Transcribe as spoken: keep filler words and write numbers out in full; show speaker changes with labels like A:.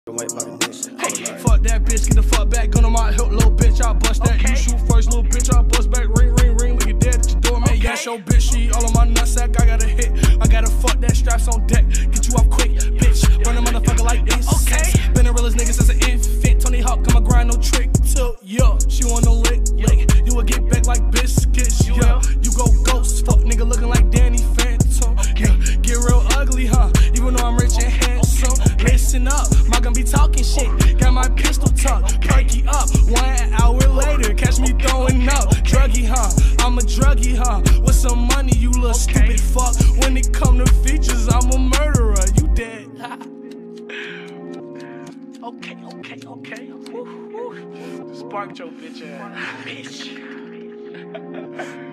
A: Hey, fuck that bitch, get the fuck back, gun on my hip, little bitch, I bust that. Okay. You shoot first, little bitch, I bust back, ring, ring, ring, look at dead at your door, man. Okay. Yes, your bitch, she all on my nutsack, I got a hit, I gotta fuck that, straps on deck, get you off quick, bitch, burn a motherfucker like incense. Okay. Been the realest nigga since an infant, Tony Hawk, come a grind, no trick, till, yeah, she wanna lick, lick, you will get back like biscuits, yeah, you go ghost, fuck nigga looking like Danny Phantom, yeah, get real ugly, huh, even though I'm rich and handsome, listen up, my gun be talking shit, got my pistol tucked, perky up, one hour later, catch me throwing up, druggy, huh, I'm a druggy, huh, with some money, you little stupid fuck, when it come to features, I'm a murderer, you dead, okay, okay, okay, woo, woo. Sparked your bitch ass, bitch.